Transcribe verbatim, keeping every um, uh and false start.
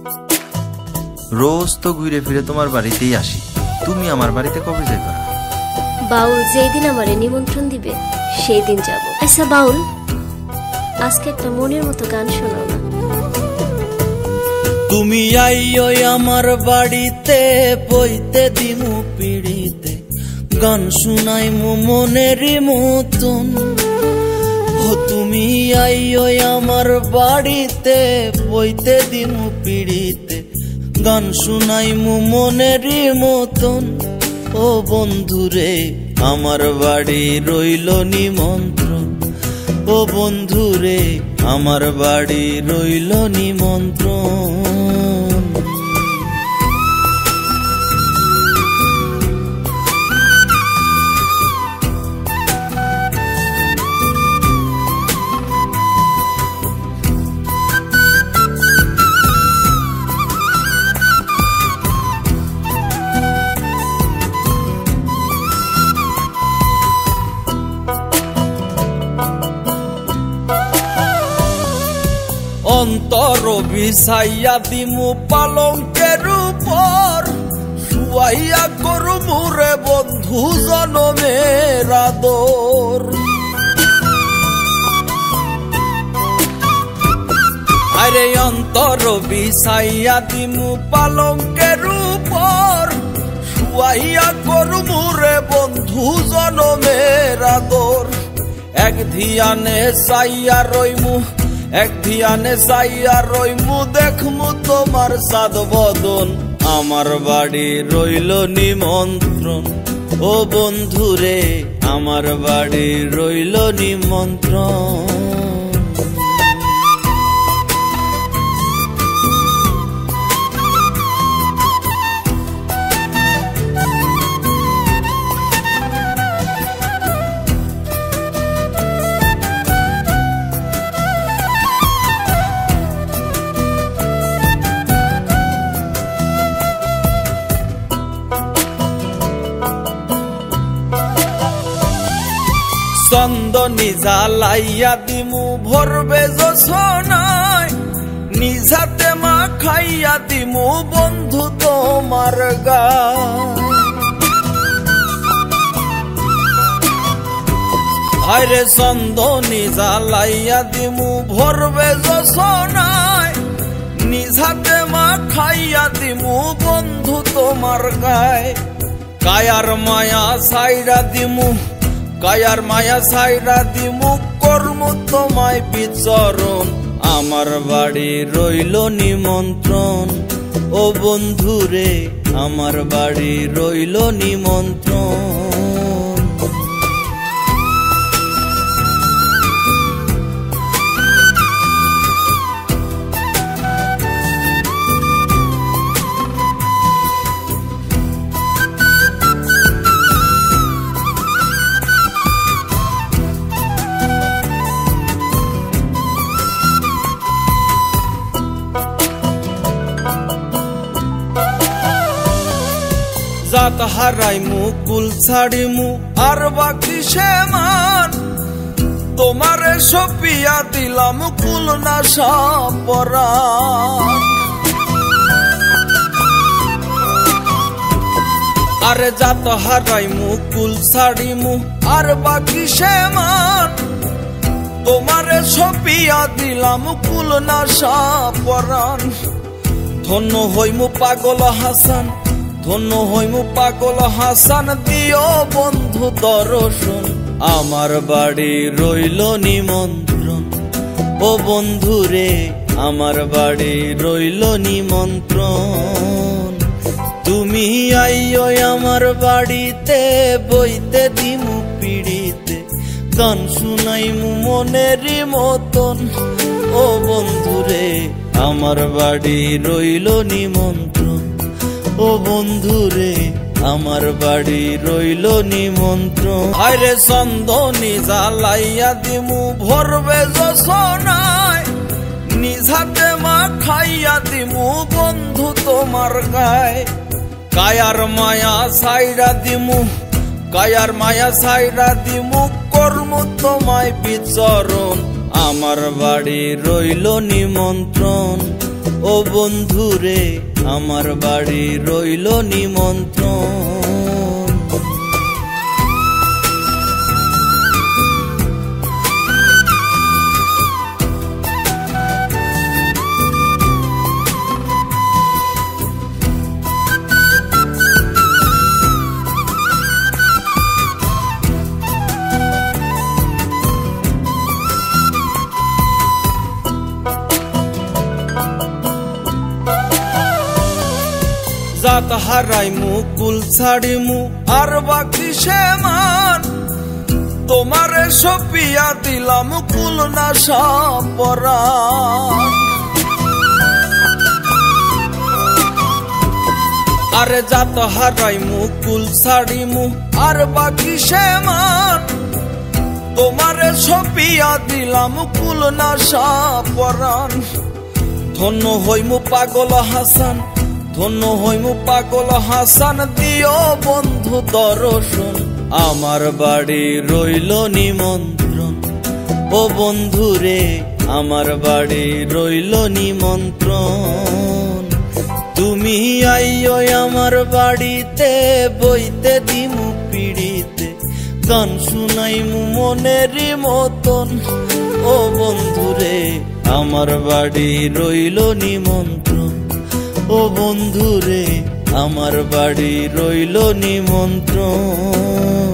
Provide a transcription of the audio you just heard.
রোজ তো ঘুরে ফিরে তোমার বাড়িতেই আসি, তুমি আমার বাড়িতে কবে যাবে? বাউল যেদিন আমারে নিমন্ত্রণ দিবে সেই দিন যাব। আচ্ছা বাউল, আজকে একটা মনের মতো গান শোনাও না। তুমি আইও আমার বাড়িতে, বইতে দিমু পিড়িতে, গান শুনাইমু মনেরই মতন। ও তুমি আইও আমার বাড়িতে, বইতে দিমু পিড়িতে, গান শুনাইমু মনেরই মতন। ও বন্ধুরে আমার বাড়ি রইল নিমন্ত্রণ, ও বন্ধুরে আমার বাড়ি রইল নিমন্ত্রণ। অন্তর বিছাইয়া দিমু পালঙ্কের উপর, শুয়াইয়া করু মুরে বন্ধু জনমের আদর। আরে অন্তর বিছাইয়া দিমু পালঙ্কের উপর, শুয়াইয়া করু মুরে বন্ধু জনমের আদর। এক ধিয়ানে চাইয়া রইমু, এক ধিয়ানে চাইয়া রইমু, দেখমু তোমার সাদ বদন। আমার বাড়ি রইল নিমন্ত্রণ, ও বন্ধুরে আমার বাড়ি রইল নিমন্ত্রণ। চন্দনী জ্বালাইয়া দিমু ভরবে জোছনায়, নিজাতে মা খাইয়া দিমু বন্ধু তোমার গায়। আরে চন্দনী জ্বালাইয়া দিমু ভরবে জোছনায়, নিজাতে মা খাইয়া দিমু বন্ধু তোমার গায়। কায়ার মায়া সাইরা দিমু, কায়ার মায়া সাইরা দিমু, কর্মু তোমায় বিচরণ। আমার বাড়ি রইল নিমন্ত্রণ, ও বন্ধুরে আমার বাড়ি রইল নিমন্ত্রণ। জাত হারাইমু কুল ছাড়িমু আর বাকি সে মান, তোমারে সপিয়া দিলাম কুল না সাপরান। আরে জাত হারাইমু কুল ছাড়িমু আর বাকি সে মান, তোমারে সপিয়া দিলাম কুল না সাপরান। ধন্য হইমু পাগল হাসান, ধন্য হইমু পাগল হাসান, দিও বন্ধু দর্শন। আমার বাড়ি রইল নিমন্ত্রণ, ও বন্ধুরে আমার বাড়ি রইল নিমন্ত্রণ। তুমি আইও আমার বাড়িতে, বইতে দিমু পিড়িতে, গান শুনাইমু মনেরই মতন। ও বন্ধুরে আমার বাড়ি রইল নিমন্ত্রণ, ও বন্ধুরে আমার বাড়ি রইল নিমন্ত্রণ। আরে চন্দনী জ্বালাইয়া দিমু ভরবে জোছনায়, নিজাতে মা খাইয়া দিমু বন্ধু তোমার গায়। কায়ার মায়া সাইরা দিমু, কায়ার মায়া সাইরা দিমু, কর্মু তোমায় বিচরণ। আমার বাড়ি রইল নিমন্ত্রণ, ও ও বন্ধুরে আমার বাড়ি রইল নিমন্ত্রণ। জাত হারাইমু কুল ছাড়িমু আর বাকি সে মান, তোমারে সপিয়া দিলাম কুল নাশা পরাণ। আরে জাত হারাইমু কুল ছাড়িমু আর বাকি সে মান, তোমারে সপিয়া দিলাম কুল নাশা পরাণ। ধন্য হইমু পাগল হাসান, ধন্য হইমু পাগল হাসান, দিও বন্ধু দর্শন, আমার বাড়ি রইল নিমন্ত্রণ। ও বন্ধুরে আমার বাড়ি রইল নিমন্ত্রণ। তুমি আইও আমার বাড়িতে, বইতে দিমু পিড়িতে, গান শুনাইমু মনেরই মতন। ও বন্ধুরে আমার বাড়ি রইল নিমন্ত্রণ। ও বন্ধুরে আমার বাড়ি রইল নিমন্ত্রণ।